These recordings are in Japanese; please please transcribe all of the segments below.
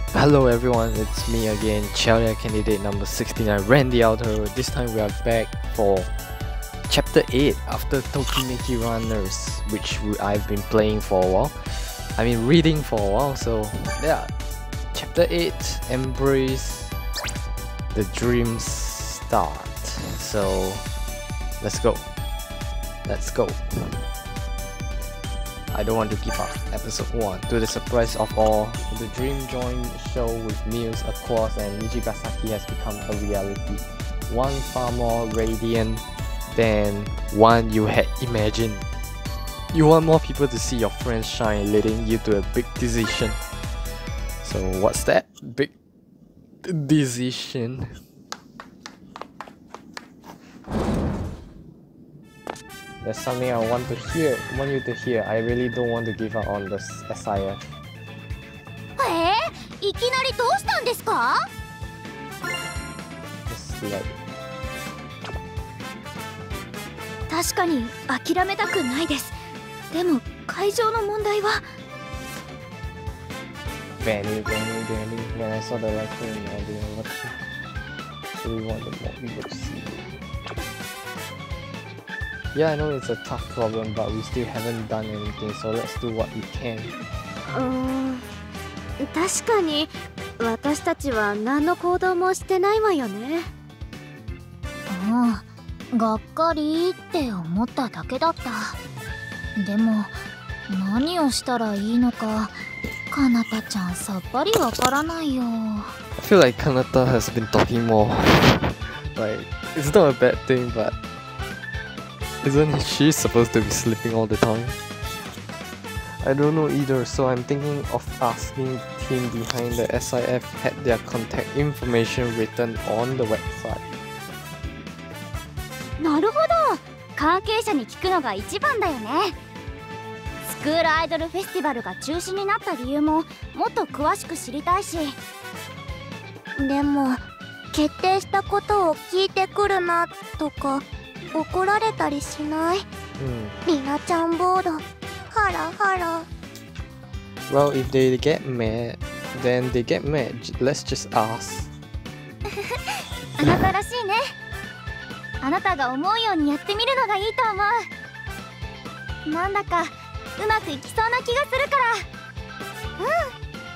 Hello everyone, it's me again, Chowder candidate number 69, Randy Alto. This time we are back for chapter 8 after Tokimeki Runners, which I've been playing for a while. I mean reading for a while, so yeah. Chapter 8, Embrace the Dreams Start. So let's go. Let's go. I don't want to give up. Episode 1. To the surprise of all, the Dream Joint show with Muse, Aquos, and Nijigasaki has become a reality. One far more radiant than one you had imagined. You want more people to see your friends shine, leading you to a big decision. So what's that big decision? There's something I want you to hear. I really don't want to give up on the SIF. いきなりどうしたんですか? Just like... 確かに諦めたくないです。でも会場の問題は Vanny. When I saw the lecture in the audio, what do we want more people to see? Yeah, I know it's a tough problem, but we still haven't done anything, so let's do what we can. 確かに私たちは何の行動もしてないわよね。がっかりって思っただけだった。でも何をしたらいいのかかなたちゃんさっぱりわからないよ。 I feel like Kanata has been talking more. Like, it's not a bad thing, but isn't she supposed to be sleeping all the time? I don't know either, so I'm thinking of asking the team behind the SIF had their contact information written on the website. なるほど、関係者に聞くのが一番だよね。スクールアイドルフェスティバルが中止になった理由ももっと詳しく知りたいし。でも決定したことを聞いてくるなとか怒られたりしない？りなちゃんボードハラハラ。 Well, if they get mad, then they get mad. Let's just ask. あなたらしいね。あなたが思うようにやってみるのがいいと思う。なんだかうまくいきそうな気がするから。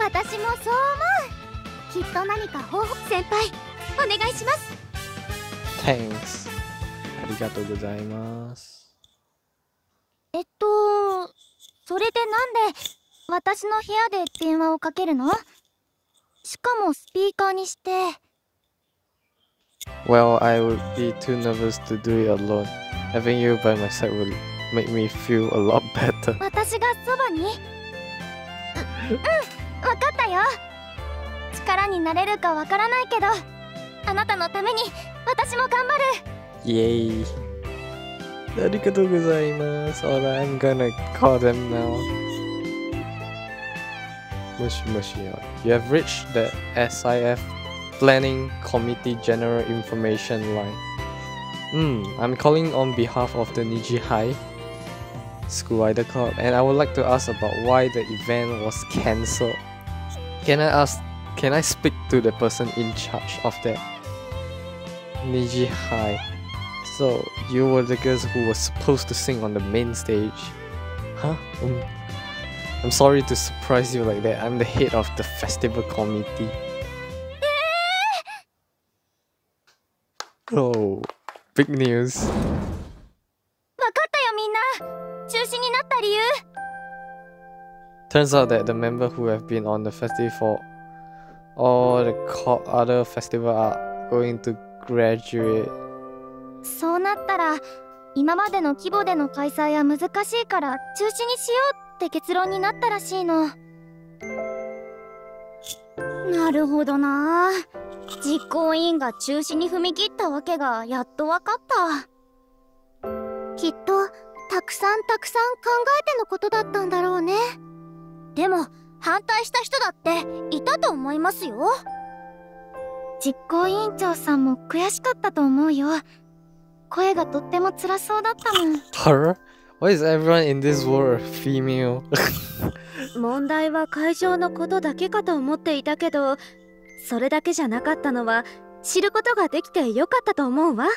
私もそう思う。きっと何か方法。先輩お願いします。 Thanks. ありがとうございます。 それでなんで私の部屋で電話をかけるの？しかもスピーカーにして。 Well, I would be too nervous to do it alone. Having you by my side would make me feel a lot better. 私がそばに？わかったよ。力になれるかわからないけど、あなたのために私も頑張る。 Yay! ありがとうございます。Alright, I'm gonna call them now. You have reached the SIF Planning Committee General Information line. I'm calling on behalf of the Niji High School Idol Club, and I would like to ask about why the event was cancelled. Can I speak to the person in charge of that? Niji High. So, you were the girls who were supposed to sing on the main stage. Huh? I'm sorry to surprise you like that. I'm the head of the festival committee. Oh, big news. わかったよみんな。中止になった理由。 Turns out that the members who have been on the festival for all the other festivals are going to graduate. そうなったら今までの規模での開催は難しいから中止にしようって結論になったらしいの。なるほどな。実行委員が中止に踏み切ったわけがやっとわかった。きっとたくさん考えてのことだったんだろうね。でも反対した人だっていたと思いますよ。実行委員長さんも悔しかったと思うよ。声がとっても辛そうだったもん。 Her? Why is everyone in this world female? 問題は会場のことだけかと思っていたけど、それだけじゃなかったのは知ることができてよかったと思うわ。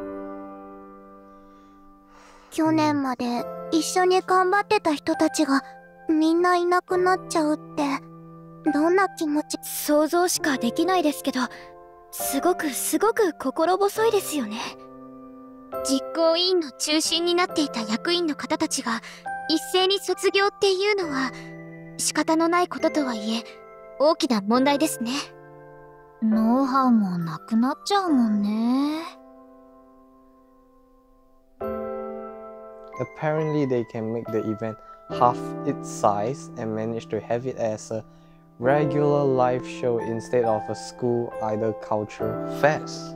去年まで一緒に頑張ってた人たちがみんないなくなっちゃうってどんな気持ち？ 想像しかできないですけど、すごく心細いですよね。 実行委員の中心になっていた役員の方たちが一斉に卒業っていうのは仕方のないこととはいえ大きな問題ですね。ノウハウもなくなっちゃうもんね。 Apparently, they can make the event half its size and manage to have it as a regular live show instead of a school idol culture fest.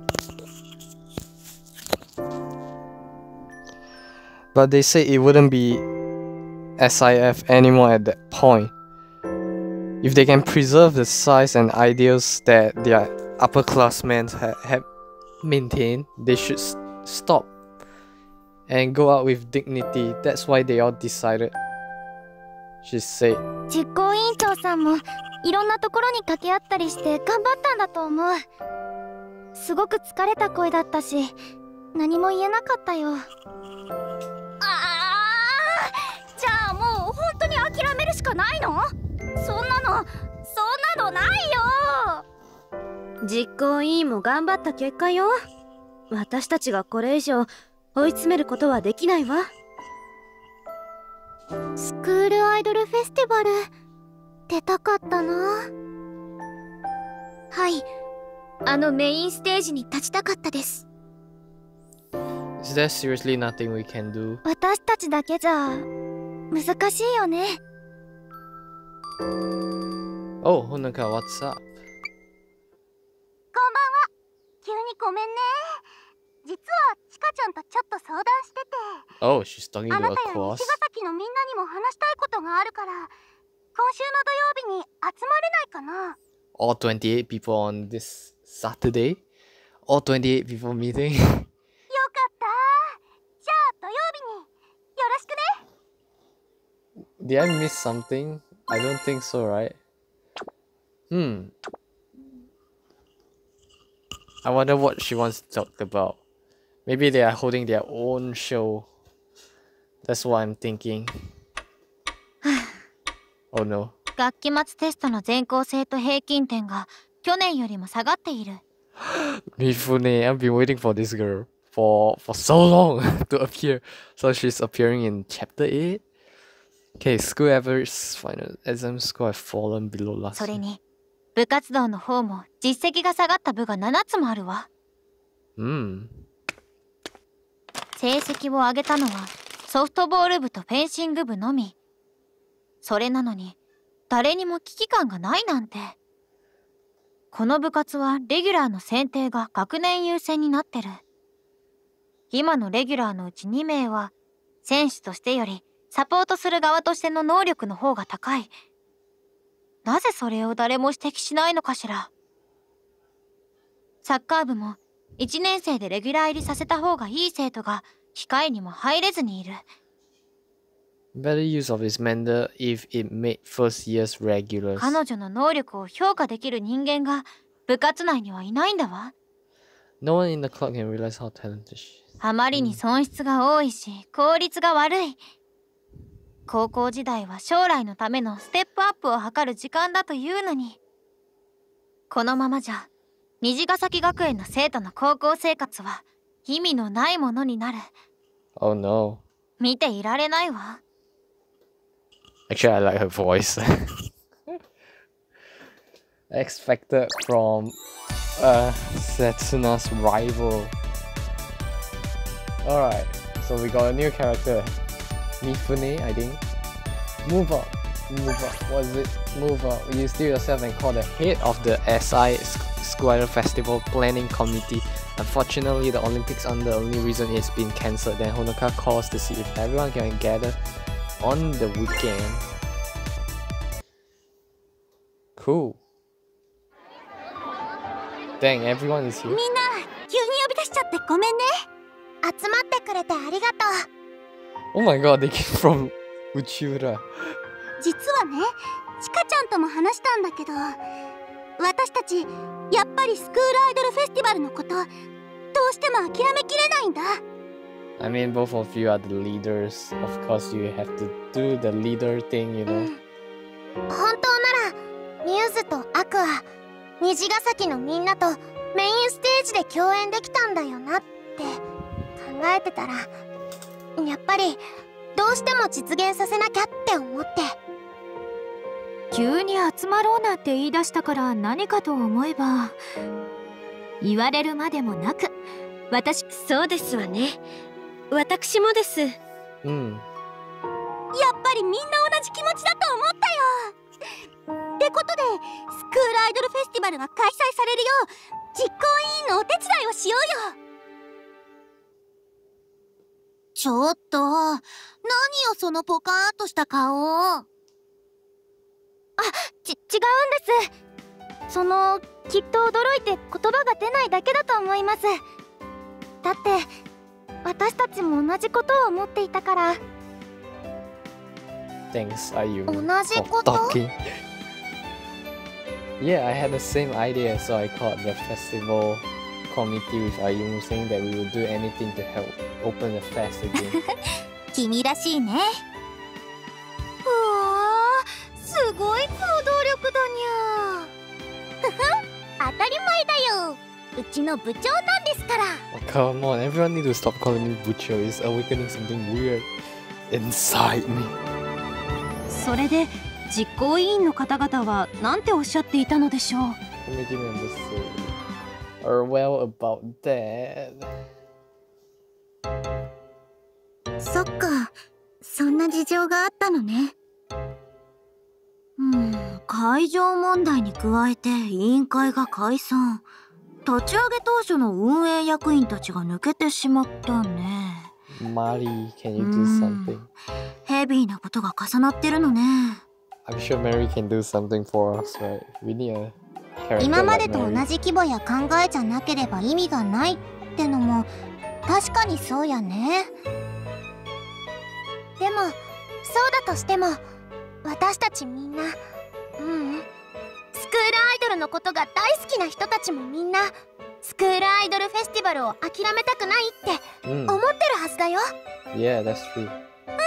But they say it wouldn't be SIF anymore at that point. If they can preserve the size and ideals that their upperclassmen have maintained, they should stop and go out with dignity. That's why they all decided, she said. 実行委員長さんもいろんなところに掛け合ったりして頑張ったんだと思う。すごく疲れた声だったし何も言えなかったよ。じゃあもう本当に諦めるしかないの？そんなのないよ。 実行委員も頑張った結果よ。私たちがこれ以上追い詰めることはできないわ。 スクールアイドルフェスティバル出たかったな。はい、あのメインステージに立ちたかったです。 Is there seriously nothing we can do? 私たちだけじゃ難しいよね。 Oh, Honoka, what's up? こんばんは。急にごめんね。実はチカちゃんとちょっと相談してて。 Oh, she's talking あ to な a たや course. 西ヶ崎のみんなにも話したいことがあるから、今週の土曜日に集まれないかな。 All 28 people on this Saturday? All 28 people meeting? よかった。じゃあ土曜日によろしくね。 Did I miss something? I don't think so, right? I wonder what she wants to talk about. Maybe they are holding their own show. That's what I'm thinking. Oh no. 学期末テストの全校生徒平均点が去年よりも下がっている。 Mifune, I've been waiting for this girl for so long to appear. So she's appearing in chapter 8. Okay, school average final exam score have fallen below last それ year. に部活動の方も実績が下がった部が7つもあるわ。成績を上げたのはソフトボール部とフェンシング部のみ。それなのに誰にも危機感がないなんて。この部活はレギュラーの選定が学年優先になってる。今のレギュラーのうち2名は選手としてよりサポートする側としての能力の方が高い。なぜそれを誰も指摘しないのかしら。サッカー部も1年生でレギュラー入りさせた方がいい生徒が控えにも入れずにいる。 Better use of his mentor if it made first year's regulars. 彼女の能力を評価できる人間が部活内にはいないんだわ。 No one in the club can realize how talented she is. あまりに損失が多いし効率が悪い。高校時代は将来のためのステップアップを図る時間だというのに、このままじゃ虹ヶ崎学園の生徒の高校生活は意味のないものになる。 Oh no. 見ていられないわ。 Actually, I like her voice. Expected from Setsuna's rival. Alright, so we got a new character. Mifune, I think. Move up. What is it? Move up. You steal yourself and call the head of the SI School Idol Festival Planning Committee. Unfortunately, the Olympics are the only reason it's been cancelled. Then Honoka calls to see if everyone can gather on the weekend. Cool. Dang, everyone is here. みんな急に呼び出しちゃってごめんね。集まってくれてありがとう。 Oh my god, they came from Uchura. 実はね、チカちゃんとも話したんだけど、私たちやっぱりスクールアイドルフェスティバルのことどうしても諦めきれないんだ。 I mean, both of you are the leaders. Of course, you have to do the leader thing, you know. 本当ならミューズとアクア、虹ヶ崎のみんなとメインステージで共演できたんだよなって考えてたら、やっぱりどうしても実現させなきゃって思って。 急に集まろうなんて言い出したから何かと思えば、言われるまでもなく、そうですわね。私もです。やっぱりみんな同じ気持ちだと思ったよ。ってことでスクールアイドルフェスティバルが開催されるよう実行委員のお手伝いをしようよ。ちょっと何よそのポカーンとした顔。違うんです。きっと驚いて言葉が出ないだけだと思います。だって私たちも同じことを思っていたから。 Thanks, Ayumi, 同じ for こと talking. Yeah, I had the same idea, so I called the festival committee with Ayumi, saying that we would do anything to help open the fest again. 君らしいね。うわー、すごい行動力だにゃ。ふふん、当たり前だよ。うちの部長なんですから。 Oh, come on, everyone need to stop calling me Bucho. It's awakening something weird inside me. それで実行委員の方々は何ておっしゃっていたのでしょう。 Committee members say, well, about that. そっか、そんな事情があったのね。会場問題に加えて委員会が解散。立ち上げ当初の運営役員たちが抜けてしまったね。 Mari, can you do something? ヘビーなことが重なってるのね。 I'm sure Mary can do something for us, right? We need a character 今まで like と同 Mary. じ規模や考えじゃなければ意味がないってのも確かにそうやね。でもそうだとしても私たちみんな、スクールアイドルのことが大好きな人たちもみんなスクールアイドルフェスティバルを諦めたくないって思ってるはずだよ。 Yeah, that's true. その通りだよ。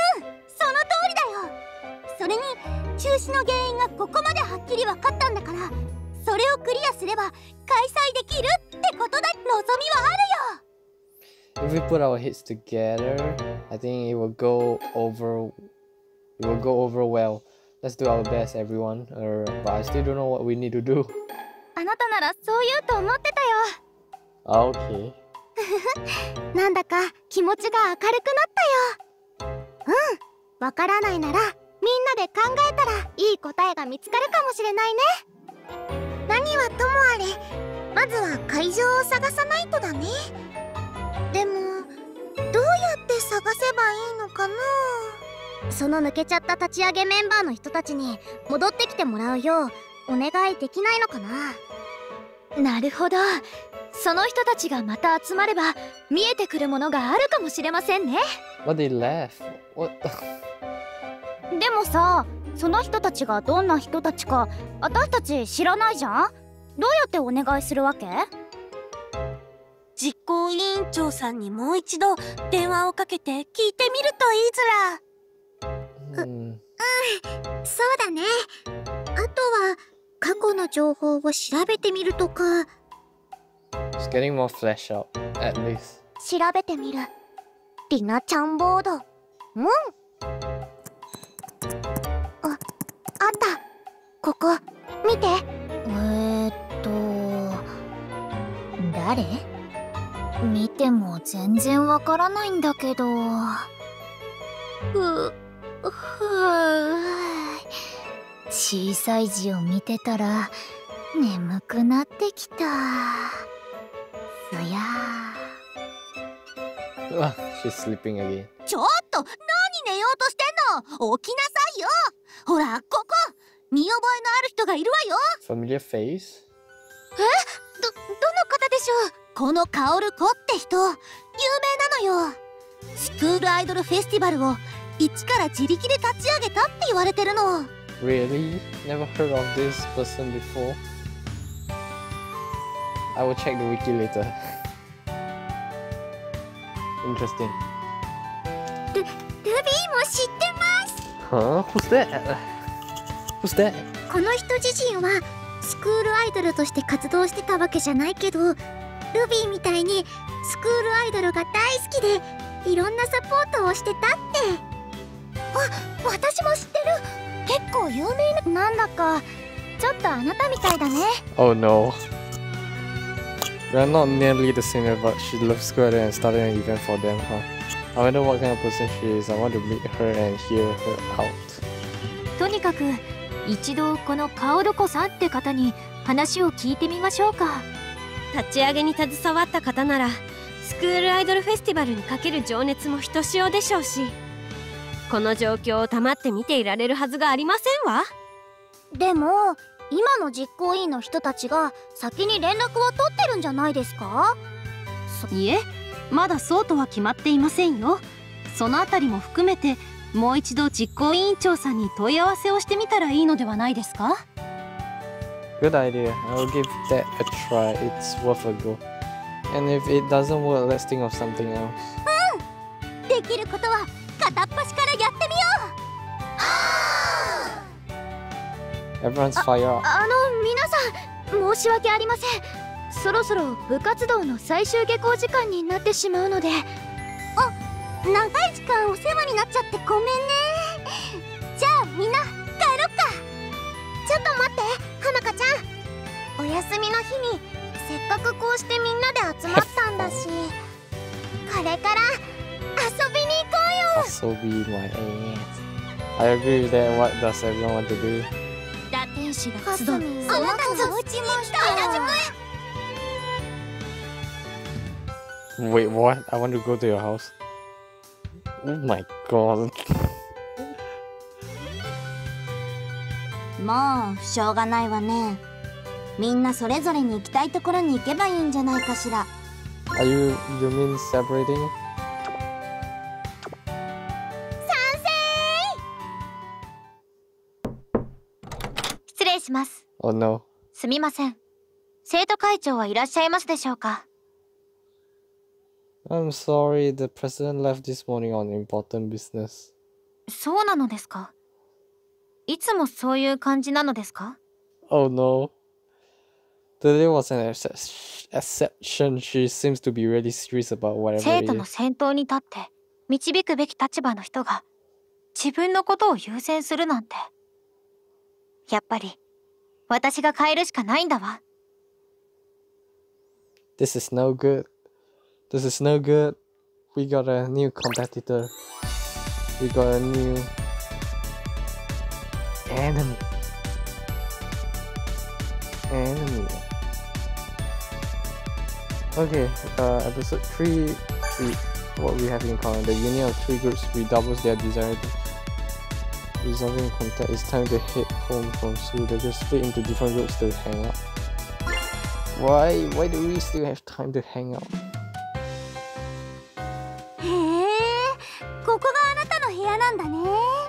それに中止の原因がここまではっきり分かったんだから、それをクリアすれば開催できるってことだ。望みはあるよ。 If we put our heads together, I think it will go over. It will go over well. Let's do our best, everyone. But I still don't know what we need to do. あなたならそう言うと思ってたよ。 Okay. なんだか気持ちが明るくなったよ。わからないならみんなで考えたらいい答えが見つかるかもしれないね。何はともあれ、まずは会場を探さないとだね。でもどうやって探せばいいのかな。その抜けちゃった立ち上げメンバーの人たちに戻ってきてもらうようお願いできないのかな。 なるほど。その人たちがまた集まれば見えてくるものがあるかもしれませんね。 But they left. What? でもさ、その人たちがどんな人たちか私たち知らないじゃん。どうやってお願いするわけ？ 実行委員長さんにもう一度電話をかけて聞いてみるといいずら。 そうだね。あとは過去の情報を調べてみるとか。 Just getting more flesh out, at least. 調べてみる。リナちゃんボード。あったここ見て。誰？見ても全然わからないんだけど。小さい字を見てたら眠くなってきた。そや。 She's sleeping again. ちょっと何寝ようとしてんの。起きなさいよ。ほらここ見覚えのある人がいるわよ。 Familiar face? どの方でしょう。このカオルコって人有名なのよ。 スクールアイドルフェスティバルを一から自力で立ち上げたって言われてるの。 Really? Never heard of this person before. I will check the wiki later. Interesting. ルビーも知ってます。 Huh? Who's that? Who's that? この人自身はスクールアイドルとして活動してたわけじゃないけど、ルビーみたいにスクールアイドルが大好きでいろんなサポートをしてたって。あ、私も知ってる。結構有名な。なんだかちょっとあなたみたいだね。 Oh no. We are not nearly the same, but she loves Square and started an event for them, huh? I wonder what kind of person she is. I want to meet her and hear her out. とにかく一度このカオルコさんって方に話を聞いてみましょうか。 立ち上げに携わった方ならスクールアイドルフェスティバルにかける情熱もひとしおでしょうし、この状況を黙って見ていられるはずがありませんわ。 でも今の実行委員の人たちが先に連絡を取ってるんじゃないですか？ いえ、まだそうとは決まっていませんよ。そのあたりも含めてもう一度実行委員長さんに問い合わせをしてみたらいいのではないですか？ Good idea. I'll give that a try. It's worth a go. And if it doesn't work, let's think of something else. できることは片っ端からやってみよう。 Everyone's fire up. 皆さん申し訳ありません。そろそろ部活動の最終下校時間になってしまうので。あ、長い時間お世話になっちゃってごめんね。じゃあみんな帰ろっか。ちょっと待って、花香ちゃん。お休みの日にせっかくこうしてみんなで集まったんだし、これから遊びに行こうよ。 遊び my ass. I agree with that. What does everyone want to do? 打天使が集う。あなたのお家も原宿へ。 Wait, what? I want to go to your house. Oh my god. もうしょうがないわね。みんなそれぞれに行きたいところに行けばいいんじゃないかしら。 Are you mean separating? 失礼します。 Oh no. すみません。生徒会長はいらっしゃいますでしょうか？ I'm sorry, the president left this morning on important business. そうなのですか？いつもそういう感じなのですか？ Oh no. Today was an exception. She seems to be really serious about whatever 生 it 徒の is. 先頭に立って導くべき立場の人が自分のことを優先するなんて。やっぱり私が変えるしかないんだわ。 This is no good. This is no good. We got a new competitor. We got a new enemy. Okay, episode 3. What we have in common. The union of three groups redoubles their desire to resolving contact. It's time to head home from school. They just split into different groups to hang out. Why do we still have time to hang out? へえ、ここがあなたの部屋なんだね。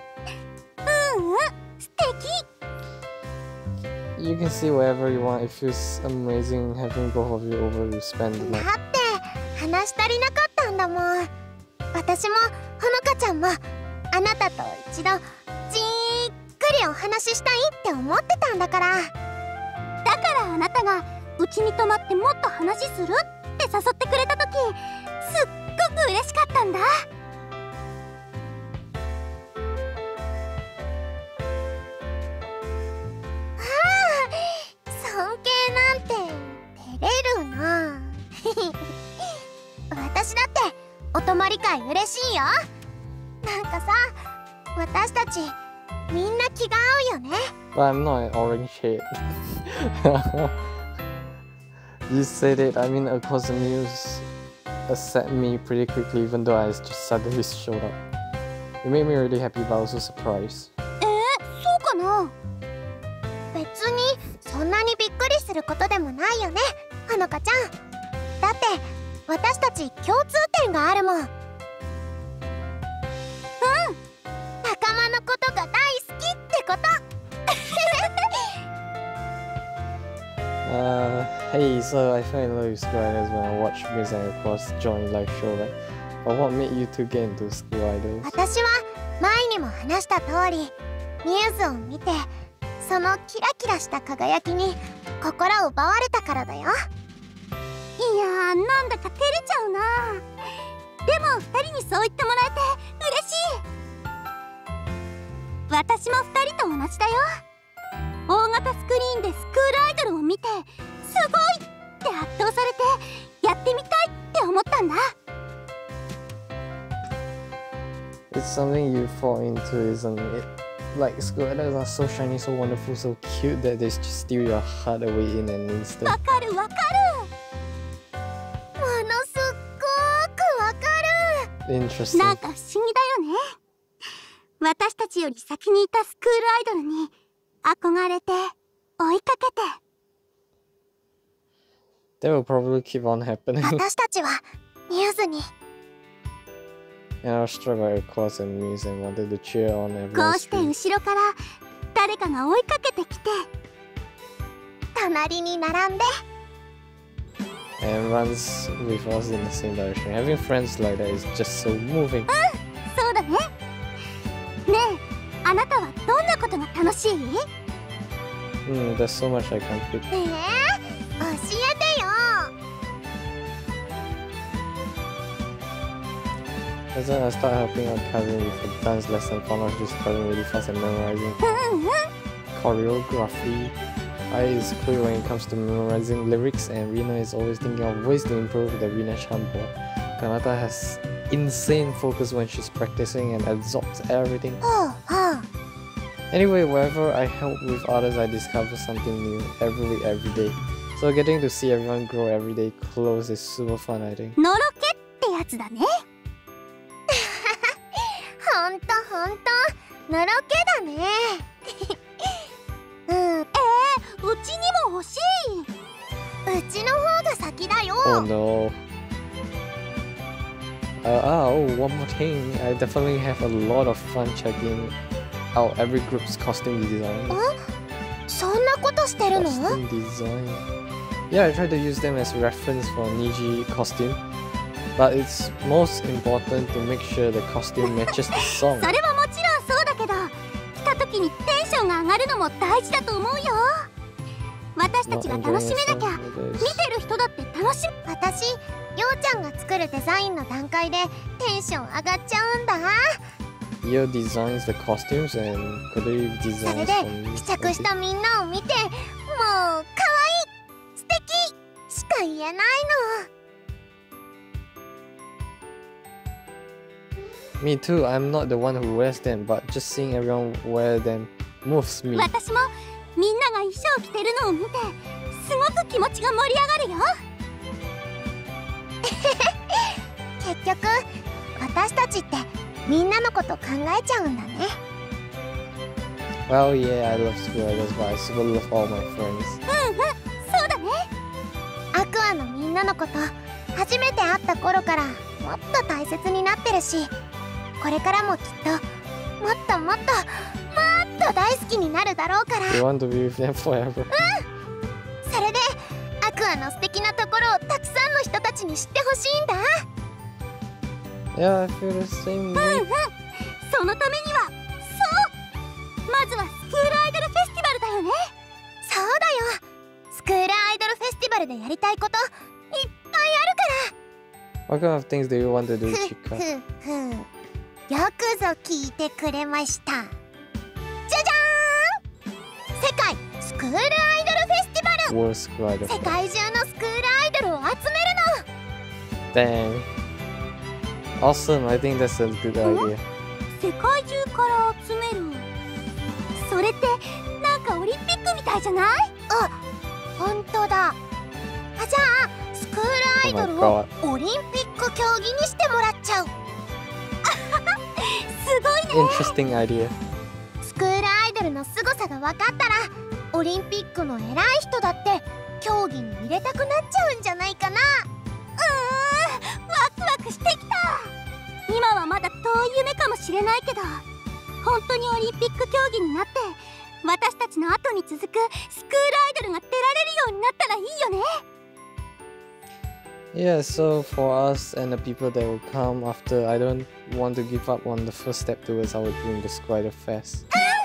素敵。 You can see wherever you want. It feels amazing having both of you over to spend the だ night. って話足りなかったんだもん。私もほのかちゃんもあなたと一度じっくりお話ししたいって思ってたんだから。だからあなたがうちに泊まってもっと話するって誘ってくれた時、すっごく嬉しかったんだ。尊敬なんて照れるな。私だってお泊まり会嬉しいよ。なんかさ、私たちみんな気が合うよね。 But I'm not an orange head. You said it. I mean, of course, the news accept me pretty quickly, even though I just suddenly showed up. It made me really happy, but also surprised. そうかな。別にそんなにびっくりすることでもないよね、ほのかちゃん。だって私たち共通点があるもん。 Hey, so I fell in love with School Idols when I watched Miss and of course joined live show, right? But what made you two get into School Idols? 私は前にも話した通り、ミューズを見て、そのキラキラした輝きに心を奪われたからだよ。いやー、なんだか照れちゃうな。でも2人にそう言ってもらえて嬉しい。私も2人と同じだよ。大型スクリーンでスクールアイドルを見て、すごいって圧倒されて、やってみたいって思ったんだ。 It's something you fall into, isn't it? Like, School Idols are so shiny, so wonderful, so cute that they just steal your heart away in an instant. わかるわかる。ものすっごくわかる。 Interesting. なんか不思議だよね。私たちより先にいたスクールアイドルに憧れて追いかけて。 That will probably keep on happening. 私たちはミューズに And I was struck by a course and Muse and wanted to cheer on こ everyone's うして dream. 後ろから誰かが追いかけてきて、隣に並んで。 And runs with us in the same direction. Having friends like that is just so moving. そうだね。ねえ、あなたはどんなことが楽しい？ There's so much I can't pick. 教えてよ。 As then I start helping out Kevin with a dance lesson, found out she's cutting really fast and memorizing choreography. I is quick when it comes to memorizing lyrics, and Rina is always thinking of ways to improve the Rina Champo. Kanata has insane focus when she's practicing and absorbs everything. ほうほう。 Anyway, wherever I help with others, I discover something new every week, every day. So getting to see everyone grow every day close is super fun, I think. のろけってやつだね。ほんとのろけだね。うちにも欲しい。うちの方が先だよ。 Oh no. One more thing. I definitely have a lot of fun checking out every group's costume design. そんなことしてるの？ Costume design. Yeah, I try to use them as reference for Niji costume. But it's most important to make sure the costume matches the song. それはもちろんそうだけど、来た時にテンションが上がるのも大事だと思うよ。私たちが楽しめなきゃ、見てる人だって楽しむ。私、ようちゃんが作るデザインの段階でテンション上がっちゃうんだ。 Yo designs the costumes and Kodori それ designs で from 試着したみんなを見て、もう可愛い、素敵しか言えないの。 Me too, I'm not the one who wears them, but just seeing everyone wear them moves me. 私もみんなが衣装着てるのを見て、すごく気持ちが盛り上がるよ。結局、私たちってみんなのこと考えちゃうんだね。 Well, yeah, I love School Idols, but I super love all my friends. そうだね。アクアのみんなのこと初めて会った頃からもっと大切になってるし、これからもきっともっともっと大好きになるだろうから。 You want to be with them forever. それでアクアの素敵なところをたくさんの人たちに知ってほしいんだ。 Yeah, I feel the same way. そのためには、そう、まずはスクールアイドルフェスティバルだよね。そうだよ。スクールアイドルフェスティバルでやりたいこといっぱいあるから。 What kind of things do you want to do, Chica? よくぞ聞いてくれました。じゃじゃーん、世界スクールアイドルフェスティバル。 World School Idol. 世界中のスクールアイドルを集めるの。 Dang. Awesome, I think that's a good idea. 世界中から集める。それってなんかオリンピックみたいじゃない？あ、本当だ。あ、じゃあスクールアイドルをオリンピック競技にしてもらっちゃう。すごいね。 Interesting idea. スクールアイドルの凄さが分かったら、オリンピックの偉い人だって競技に入れたくなっちゃうんじゃないかな。ワクワクしてきた。今はまだ遠い夢かもしれないけど、本当にオリンピック競技になって、私たちの後に続くスクールアイドルが出られるようになった Yeah, so for us and the people that will come after, I don't want to give up on the first step towards our dream, the Squirtle Fest.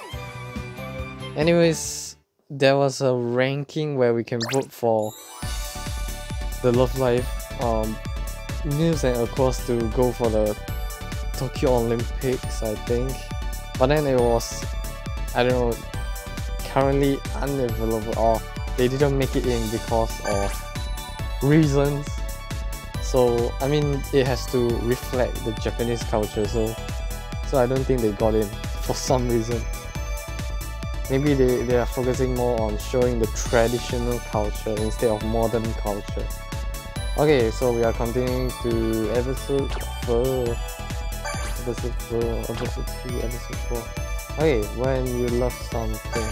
Anyways, there was a ranking where we can vote for the Love Live news and Aquos to go for the Tokyo Olympics, I think. But then it was, I don't know, currently unavailable, or they didn't make it in because of reasons. So I mean, it has to reflect the Japanese culture, so I don't think they got in for some reason. Maybe they are focusing more on showing the traditional culture instead of modern culture. Okay, so we are continuing to episode 4. Episode 4, episode 3, episode 4. Okay, when you love something.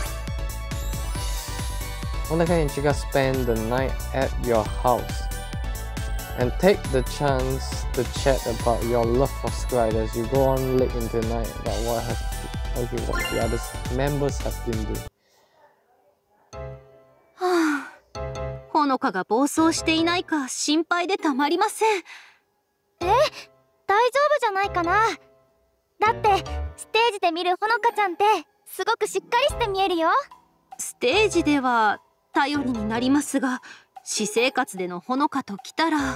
Honoka and Chika spend the night at your house and take the chance to chat about your love for Squirtle. You go on late into the night about what the other members have been doing. はあ、ほのかが暴走していないか心配でたまりません。 大丈夫じゃないかな。だってステージで見るほのかちゃんってすごくしっかりして見えるよ。 ステージでは頼りになりますが、私生活でのほのかときたら。わ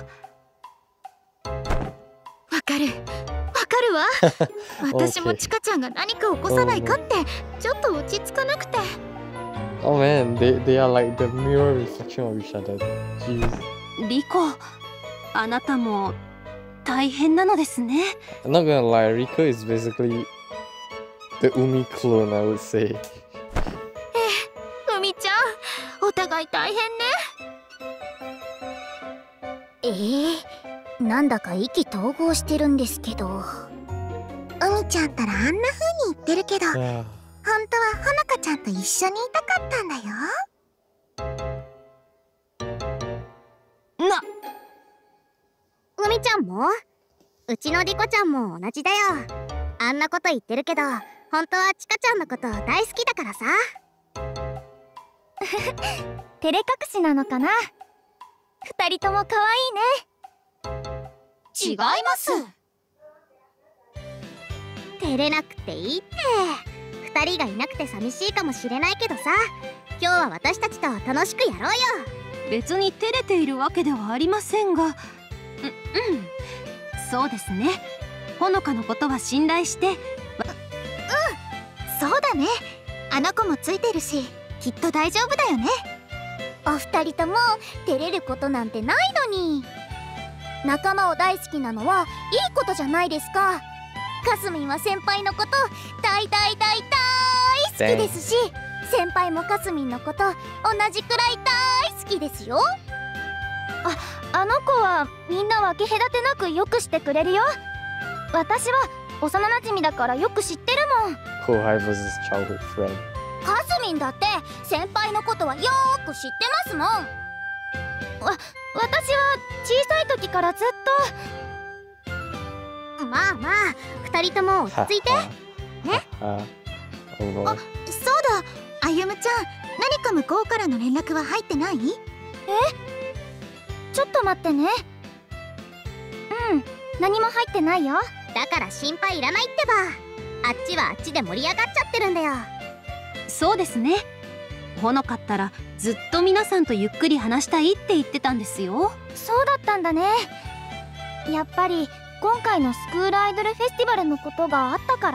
かるわ。私もちかちゃんが何か起こさないかってちょっと落ち着かなくて。 Oh man, they are like the mirror reflection of each other. Jeez. リコ、あなたも大変なのですね。 I'm not gonna lie, Rico is basically the Umi clone, I would say. 海ちゃん、お互い大変ね。 なんだか意気投合してるんですけど。海ちゃんったらあんな風に言ってるけど、本当はほのかちゃんと一緒にいたかったんだよ。海ちゃんもうちのリコちゃんも同じだよ。あんなこと言ってるけど本当はチカちゃんのこと大好きだからさ。照れ隠しなのかな。二人とも可愛いね。 違います。 照れなくていいって。二人がいなくて寂しいかもしれないけどさ、今日は私たちと楽しくやろうよ。 別に照れているわけではありませんが、そうですね。ほのかのことは信頼して。 そうだね。あの子もついてるし、きっと大丈夫だよね。お二人とも照れることなんてないのに。仲間を大好きなのはいいことじゃないですか。かすみんは先輩のこと大好きですし、先輩もかすみんのこと同じくらい大好きですよ。あの子はみんな分け隔てなくよくしてくれるよ。私は幼なじみだからよく知ってるもん。 後輩 vs childhood friend。 かすみんだって先輩のことはよーく知ってますもん。私は小さい時からずっと。まあ二人とも落ち着いてね。そうだ、あゆむちゃん、何か向こうからの連絡は入ってない？ちょっと待ってね。何も入ってないよ。だから心配いらないってば。あっちはあっちで盛り上がっちゃってるんだよ。 そうですね。ほのかったらずっと皆さんとゆっくり話したいって言ってたんですよ。 そうだったんだね。やっぱり今回のスクールアイドルフェスティバルのことがあったから？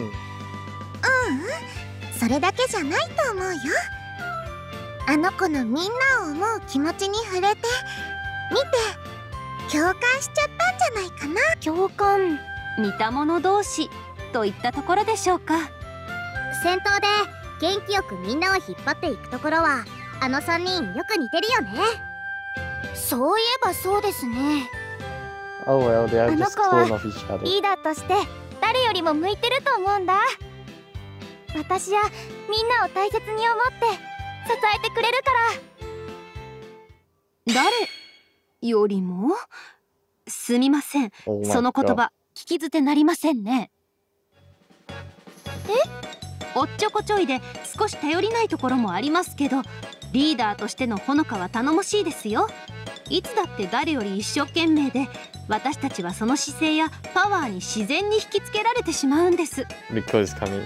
それだけじゃないと思うよ。あの子のみんなを思う気持ちに触れて見て共感しちゃったんじゃないかな。共感。 似た者同士といったところでしょうか。 先頭で元気よくみんなを引っ張っていくところはあの3人よく似てるよね。そういえばそうですね。 Oh well, they are just clone of each other. リーダーとして誰よりも向いてると思うんだ。私やみんなを大切に思って支えてくれるから。 誰よりも？すみません、その言葉聞き捨てなりませんね。おっちょこちょいで少し頼りないところもありますけど、リーダーとしてのほのかは頼もしいですよ。 いつだって誰より一生懸命で、私たちはその姿勢やパワーに自然に引きつけられてしまうんです。 Rico is coming.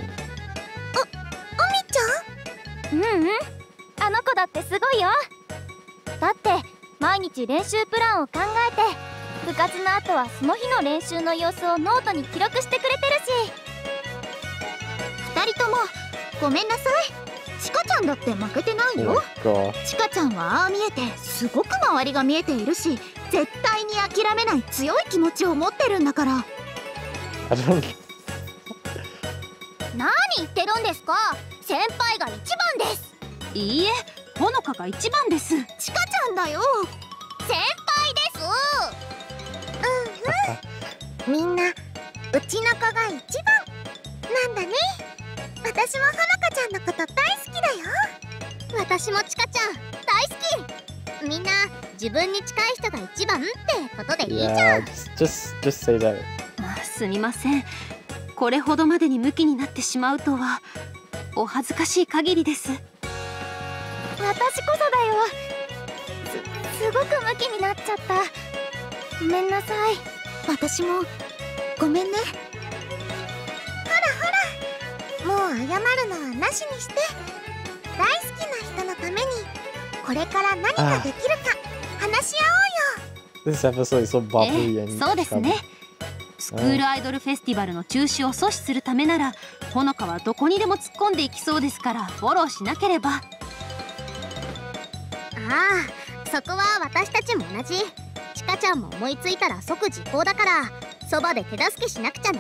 あの子だってすごいよ。だって毎日練習プランを考えて、部活の後はその日の練習の様子をノートに記録してくれてるし。2人ともごめんなさい。チカちゃんだって負けてない Oh よ。 my god. チカちゃんはああ見えてすごく周りが見えているし、絶対に諦めない強い気持ちを持ってるんだから。 I don't. 何言ってるんですか。先輩が一番です。 いいえ、ほのかが一番です。 チカちゃんだよ。先輩です。みんなうちの子が一番なんだね。私もほのかちゃんのこと大好きだよ。私もチカちゃん大好き。みんな自分に近い人が一番ってことでいいじゃん。 Yeah, just say that. すみません。これほどまでにムキになってしまうとはお恥ずかしい限りです。 私こそだよ。すごくムキになっちゃった。ごめんなさい。私もごめんね。ほらほら、もう謝るのはなしにして、大好きな人のためにこれから何ができるか話し合おうよ。 This episode is so bubbly and そうですね。スクールアイドルフェスティバルの中止を阻止するためなら、ほのかはどこにでも突っ込んでいきそうですから、フォローしなければ。 ああ、そこは私たちも同じ。チカちゃんも思いついたら即実行だから、そばで手助けしなくちゃね。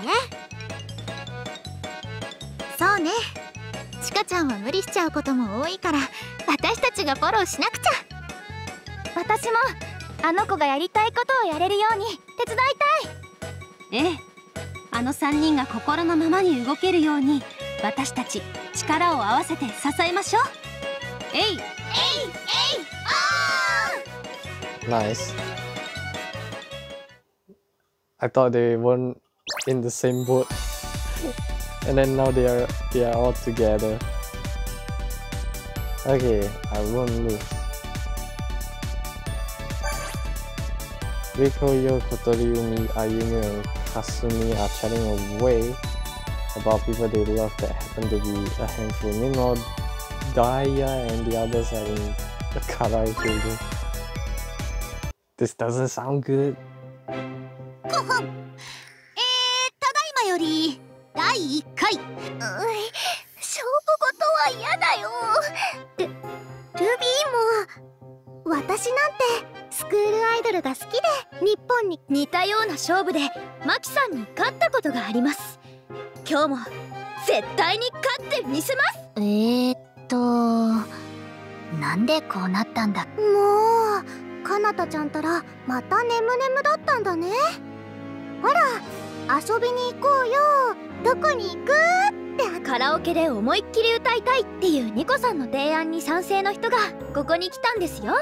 そうね。チカちゃんは無理しちゃうことも多いから、私たちがフォローしなくちゃ。私もあの子がやりたいことをやれるように手伝いたい。 ええ、あの3人が心のままに動けるように、私たち力を合わせて支えましょう。えいえいえい、 おー。 nice. I thought they weren't in the same boat, and then now they are all together. Okay, I won't lose. Rico, Yo, Kotori, Umi, Ayumi, and Kasumi are chatting away about people they love that happen to be a handful. Meanwhile, Daya and the others are in the karaoke room. This doesn't sound good. ただいまより第1回。勝負事は嫌だよ。ルビーも。私なんてスクールアイドルが好きで、日本に似たような勝負でマキさんに勝ったことがあります。今日も絶対に勝ってみせます。なんでこうなったんだ。もうかなたちゃんたらまたネムネムだったんだね。ほら遊びに行こうよ。どこに行くって。カラオケで思いっきり歌いたいっていうニコさんの提案に賛成の人がここに来たんですよ。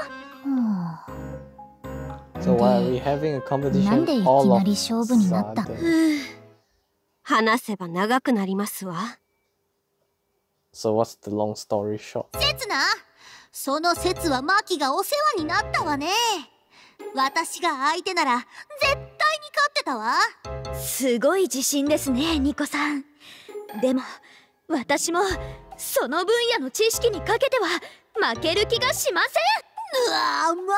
So why are we having a competition? なんでいきなり勝負になった。 話せば長くなりますわ。 So what's the long story short? 刹那、その説はマキがお世話になったわね。私が相手なら絶対に勝ってたわ。すごい自信ですね、ニコさん。でも私もその分野の知識にかけては負ける気がしません。うわ、生意気な。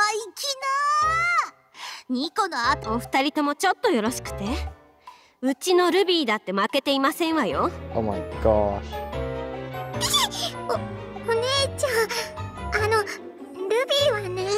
ニコの後、 お二人ともちょっとよろしくて。うちのルビーだって負けていませんわよ。 Oh my gosh. お姉ちゃん、ルビーはね、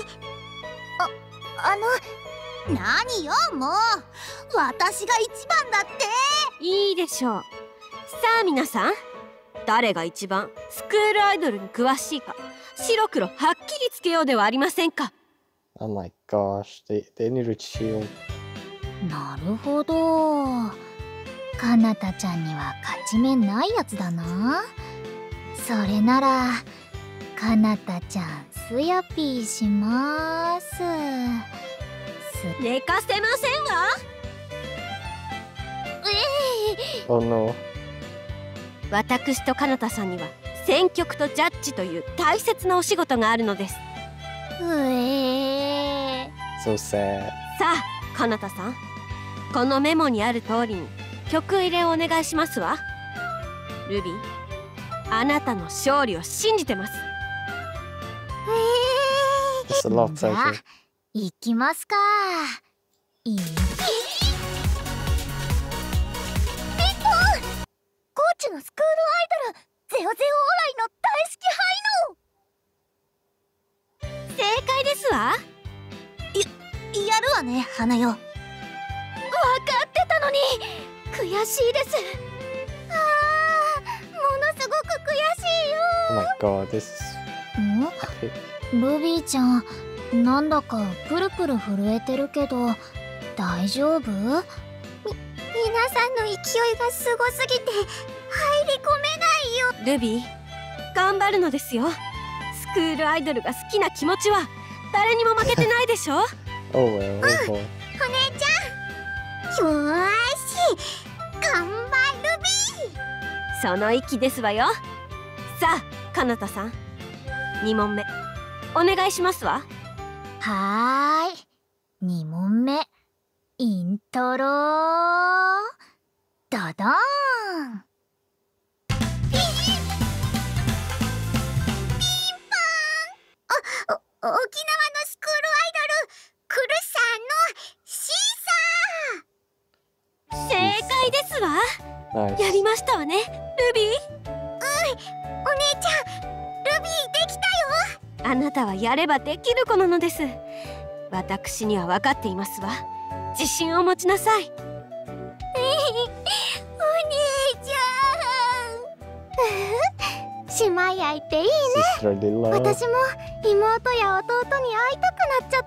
何よもう、私が一番だって。 いいでしょう。さあ皆さん、誰が一番スクールアイドルに詳しいか白黒はっきりつけようではありませんか。 Oh my gosh. They need to chill. なるほど。かなたちゃんには勝ち目ないやつだな。それならかなたちゃんすやぴーします。 寝かせませんわ。 Oh no. 私とかなたさんには選曲とジャッジという大切なお仕事があるのです。 So sad. さあかなたさん、このメモにある通りに曲入れをお願いしますわ。ルビー、あなたの勝利を信じてます。 It's a lot of じゃあ pressure. 行きますか。いいコーチのスクールアイドルゼオゼオオーライの大好き正解ですわ。 やるわね、花よ。分かってたのに悔しいです。ものすごく悔しいよ。 Oh my god, this is epic. ルビーちゃん、なんだかプルプル震えてるけど大丈夫？皆さんの勢いがすごすぎて入り込めないよ。 ルビー、頑張るのですよ。スクールアイドルが好きな気持ちは誰にも負けてないでしょ。 Oh well, oh boy. お姉ちゃん、よーし頑張るビー。 その息ですわよ。さあかなたさん、2問目お願いしますわ。 はーい、2問目イントロドドーン。沖縄のスクールアイドルクルさんのシーサー。 正解ですわ。 Nice. やりましたわね、ルビー。 お姉ちゃん、ルビーできたよ。 あなたはやればできる子なのです。私には分かっていますわ。自信を持ちなさい。 お姉ちゃん。姉妹愛っていいね。 Sisterly love. 私も妹や弟に会いたくなっちゃった。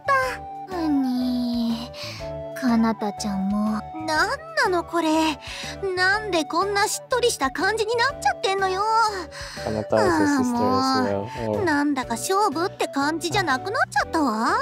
かなたちゃんも。なんなのこれ。なんでこんなしっとりした感じになっちゃってんのよ。 Kanata is a sister as well. Oh. なんだか勝負って感じじゃなくなっちゃったわ。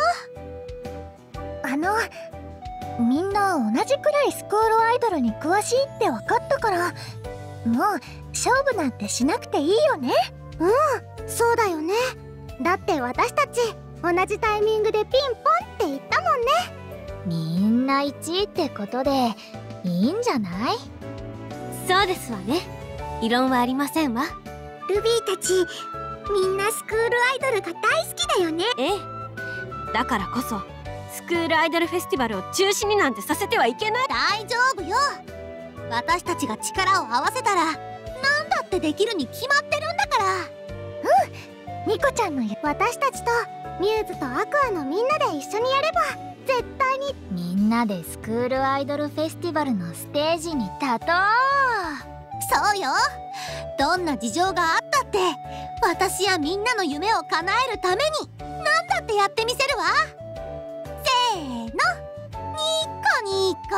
みんな同じくらいスクールアイドルに詳しいって分かったから、もう勝負なんてしなくていいよね。そうだよね。だって私たち同じタイミングでピンポンって言ったもんね。みんな1位ってことでいいんじゃない？ そうですわね。異論はありませんわ。 ルビーたちみんなスクールアイドルが大好きだよね。 ええ、だからこそスクールアイドルフェスティバルを中止になんてさせてはいけない。 大丈夫よ。私たちが力を合わせたらなんだってできるに決まってるんだから。ニコちゃんの私たちとミューズとアクアのみんなで一緒にやれば絶対にみんなでスクールアイドルフェスティバルのステージに立とう。そうよ。どんな事情があったって私やみんなの夢を叶えるために何だってやってみせるわ。せーの、ニコニコ。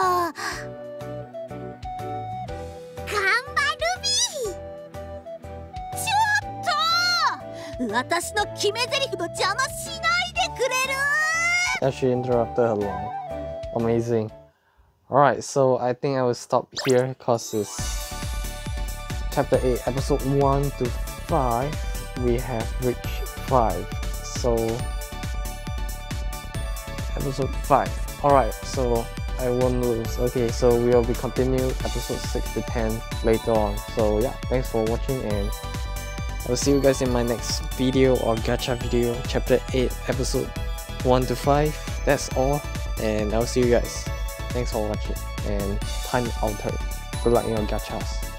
頑張るビー。ちょっと私の決め台詞の邪魔しないでくれる？ And she interrupted her long. Amazing. Alright, so I think I will stop here because it's chapter 8, episode 1 to 5. We have reached 5. So episode 5. Alright, so I won't lose. Okay, so we will be continue episode 6 to 10 later on. So yeah, thanks for watching and I will see you guys in my next video or gacha video, chapter 8, episode 1 to 5. That's all, and I'll see you guys. Thanks for watching and time outer. Good luck in your gachas.